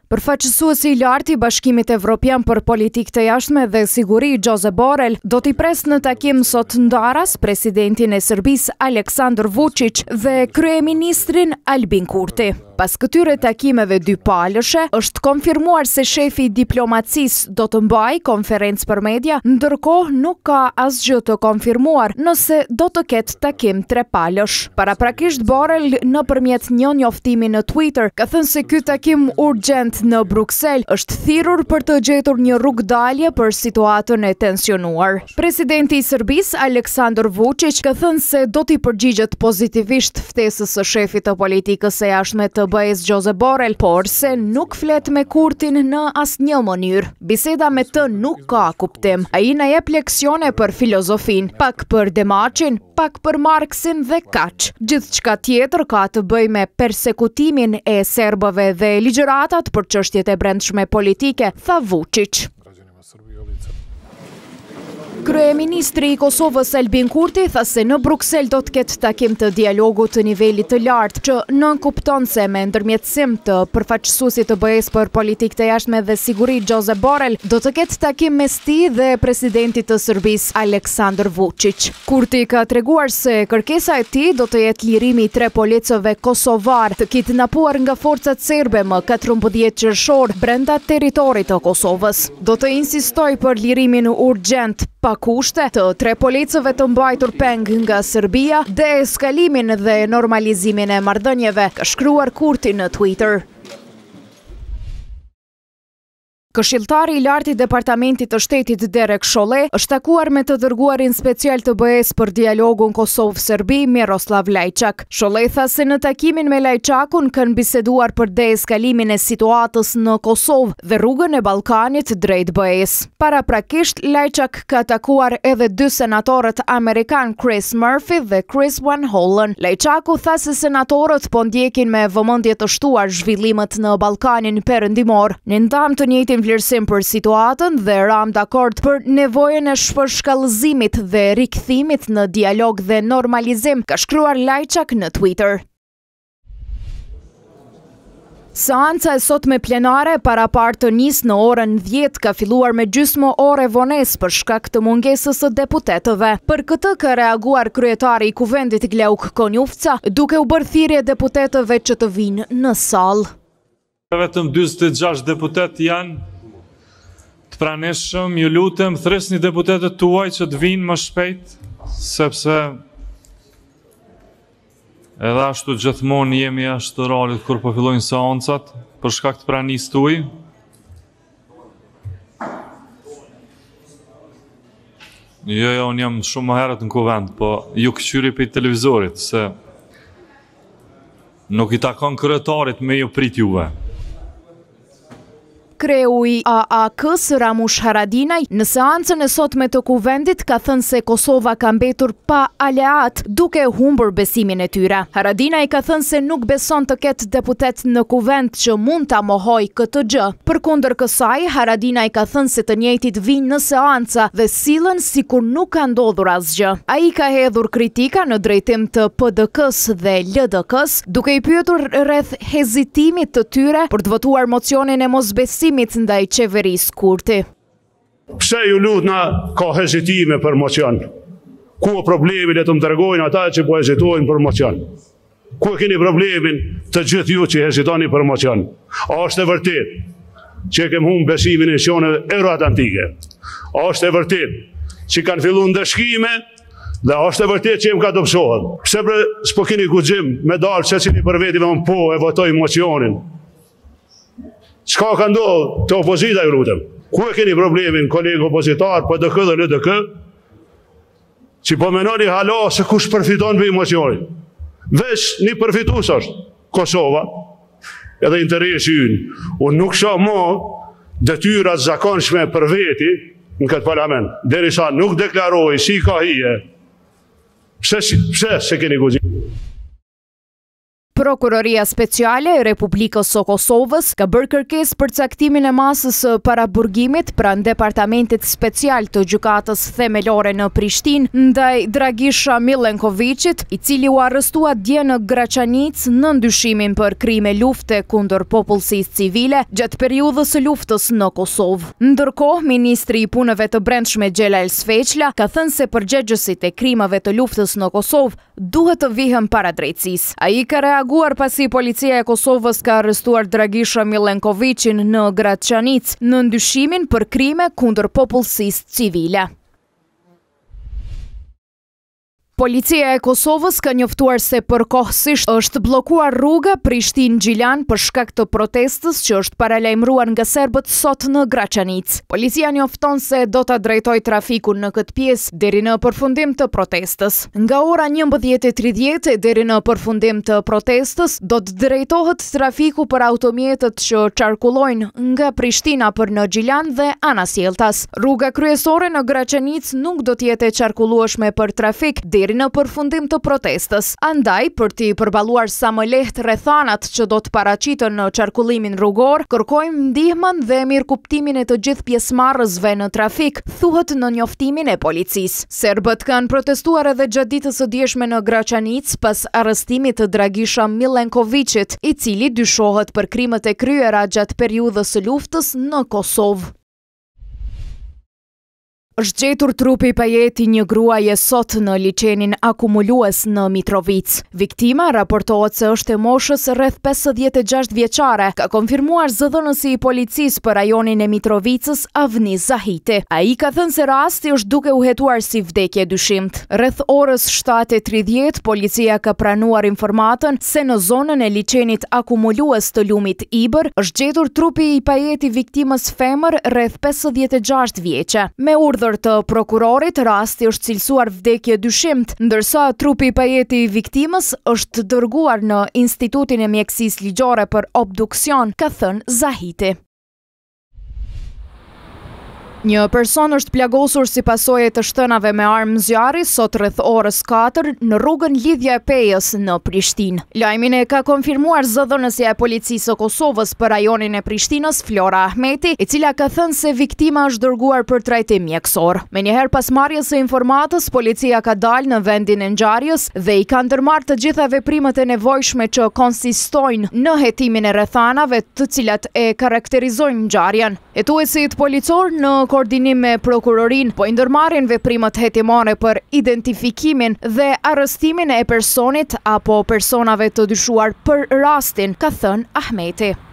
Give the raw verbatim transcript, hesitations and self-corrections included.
Përfaqësuesi i lartë i Bashkimit Evropian për Politikë të Jashtme dhe Siguri Josep Borrell do t'i pres në takim sot ndaras presidentin e Serbisë Aleksandar Vučić dhe kryeministrin Albin Kurti. Pas këtyre takimeve dypalëshe, është konfirmuar se shefi i diplomacisë do të mbajë konferencë për media, ndërkohë nuk ka asgjë të konfirmuar nëse do të ketë takim trepalësh. Paraprakisht Borrell nëpërmjet një njoftimi në Twitter ka thënë se ky takim urgjent në Bruksel është thirrur për të gjetur një rrugdalje për situatën e tensionuar. Presidenti i Serbisë Aleksandar Vučić ka thënë se do t'i përgjigjet pozitivisht ftesës së shefit të politikës së jashtme të B E-s Josep Borrell, por se nuk flet me Kurtin në asnjë mënyrë. Biseda me të nuk ka kuptim. Ai na jep leksione për filozofin, pak për Demaçin, pak për Marksin dhe kaq. Gjithçka tjetër ka të bëjë me persekutimin e serbëve dhe ligjëratat për çështjet e brendshme politike, tha Vučić. Kryeministri i Kosovës Albin Kurti tha se në Bruksel do të ketë takim të dialogut të nivelit të lartë, që nënkupton se me ndërmjetësim të përfaqësuesit të B E-s për politikë të jashtme dhe siguri Josep Borrell do të ketë takim mes tij dhe presidentit të Serbisë Aleksandar Vučić. Kurti ka treguar se kërkesa e tij do të jetë lirimi i tre policëve kosovar të kidnapuar nga forcat serbe më katërmbëdhjetë qershor brenda territorit të Kosovës. Do të insistoj për lirimin urgjent pa kushte të tre policëve të mbajtur peng nga Serbia, deeskalimin dhe normalizimin e marrëdhënieve, ka shkruar Kurti në Twitter. Këshilltari i lartë i Departamentit të Shtetit Derek Sholle është takuar me të dërguarin special të B E-s për dialogun Kosovë-Serbi Miroslav Lajçak. Sholle tha se në takimin me Lajçakun kanë biseduar për deeskalimin e situatës në Kosovë dhe rrugën e Ballkanit drejt B E-s. Paraprakisht Lajçak ka takuar edhe dy senatorët amerikan Chris Murphy dhe Chris Van Hollen. Lajçaku tha se senatorët po ndjekin me vëmendje të shtuar zhvillimet në Ballkanin Perëndimor. Në ndam të njëjtin vlerësim për situatën dhe ram dakord për nevojën e shpërshkallëzimit dhe rikthimit në dialog dhe normalizim, ka shkruar Lajçak në Twitter. Seanca e sotme plenare para parë të nisë në orën dhjetë ka filluar me gjysmë ore vonesë për shkak të mungesës së deputetëve. Për këtë ka reaguar kryetari i Kuvendit Glauk Konjufca, duke u bërë thirrje deputetëve që të vinë në sallë. Vetëm dyzet e gjashtë deputet janë të pranishëm, ju lutem thresni deputetët tuaj që të vinë më shpejt, sepse edhe ashtu gjithmonë jemi ashtu të ralit kur po fillojnë seancat për shkak të pranisë tuaj. Jo, jo, unë jam shumë më herët në kuvend, po ju këqyri për televizorit, se nuk i takon kryetarit me ju prit juve. Kreu i A A K-s Ramush Haradinaj në seancën e sotme të Kuvendit ka thënë se Kosova ka mbetur pa aleat duke humbur besimin e tyre. Haradinaj ka thënë se nuk beson të ketë deputet në Kuvend që mund ta mohojë këtë gjë. Përkundër kësaj, Haradinaj ka thënë se të njëjtit vinë në seanca dhe sillen sikur nuk ka ndodhur asgjë. Ai ka hedhur kritika në drejtim të P D K-s dhe L D K-s, duke i pyetur rreth hezitimit të tyre për të votuar mocionin e mosbesimit ndaj qeverisë Kurti. Pse ju lutna ka hezitime për mocion? Ku o problemi le të më tregojnë ata që po hezitojnë për mocion? Ku e keni problemin të gjithë ju që hezitoni për mocion? A është e vërtet që kem humbur besimin në qoneve euroatlantike? A është e vërtet që kanë filluar ndëshkime dhe a është e vërtet që jem ka dobësohet? Pse bre s'po keni guxim me dalë secili për veti me unë po e votoj mocionin? Çka ka ndodhur të opozita ju lutem? Ku e keni problemin kolegë opozitar, P D K dhe L D K, që po menoni hala se kush përfiton për emocionin? Veç një përfitues është Kosova, edhe interesi ynë. Unë nuk shoh më detyrat zakonshme për veti në këtë parlament, derisa nuk deklaroj si ka hije. Pse, pse se keni guxim? Prokuroria Speciale e Republikës së Kosovës ka bërë kërkesë për caktimin e masës së paraburgimit pranë Departamentit Special të Gjykatës Themelore në Prishtinë ndaj Dragisha Milenkovicit, i cili u arrestua dje në Graçanicë në ndyshimin për krime lufte kundër popullsisë civile gjatë periudhës së luftës në Kosovë. Ndërkohë, ministri i Punëve të Brendshme Xhelal Sveçla ka thënë se përgjegjësit e krimeve të luftës në Kosovë duhet të vihen para drejtësisë. Ai ka reaguar pasi policia e Kosovës ka arrestuar Dragisha Milenkovicin në Graçanicë në ndyshimin për krime kundër popullsisë civile. Policia e Kosovës ka njoftuar se përkohësisht është bllokuar rruga Prishtinë-Gjilan për shkak të protestës që është paralajmëruar nga serbët sot në Graçanicë. Policia njofton se do ta drejtojë trafikun në këtë pjesë deri në përfundim të protestës. Nga ora njëmbëdhjetë e tridhjetë deri në përfundim të protestës do të drejtohet trafiku për automjetet që qarkullojnë nga Prishtina për në Gjilan dhe anasjelltas. Rruga kryesore në Graçanicë nuk do të jetë e qarkullueshme për trafik deri në përfundim të protestës. Andaj, për t'i përballuar sa më lehtë rrethanat që do të paraqiten në qarkullimin rrugor, kërkojmë ndihmën dhe mirëkuptimin e të gjithë pjesëmarrësve në trafik, thuhet në njoftimin e policisë. Serbët kanë protestuar edhe gjatë ditës së dieshme në Graçanicë pas arrestimit të Dragisha Milenkovicit, i cili dyshohet për krimet e kryera gjatë periudhës së luftës në Kosovë. Është gjetur trupi i pajeti një gruaje sot në liçenin akumulues në Mitrovicë. Viktima raportohet se është e moshës rreth pesëdhjetë e gjashtë vjeçare, ka konfirmuar zëdhënësi i policisë për rajonin e Mitrovicës Avni Zahiti. Ai ka thënë se rasti është duke u hetuar si vdekje dyshimt. Rreth orës shtatë e tridhjetë policia ka pranuar informatën se në zonën e liçenit akumulues të lumit Ibër është gjetur trupi i pajeti viktimës femër rreth pesëdhjetë e gjashtë vjeçe. Me urdhër të prokurorit, rasti është cilësuar vdekje dyshimt, ndërsa trupi i pajeti i viktimës është dërguar në Institutin e Mjekësisë Ligjore për obduksion, ka thënë Zahiti. Një person është plagosur si pasojë të shtënave me armë zjarri sot rreth orës katër në rrugën Lidhja e Pejës në Prishtinë. Lajmin e ka konfirmuar zëdhënësja e policisë së Kosovës për rajonin e Prishtinës, Flora Ahmeti, e cila ka thënë se viktima është dërguar për trajtim mjekësor. Menjëherë pas marrjes së informatës, policia ka dalë në vendin e ngjarjes dhe i ka ndërmarrë të gjitha veprimet e nevojshme që konsistojnë në hetimin e rrethanave të cilat e karakterizojnë ngjarjen. Hetuesit policor në koordinim me prokurorin po i ndërmarrin veprimet hetimore për identifikimin dhe arrestimin e personit apo personave të dyshuar për rastin, ka thënë Ahmeti.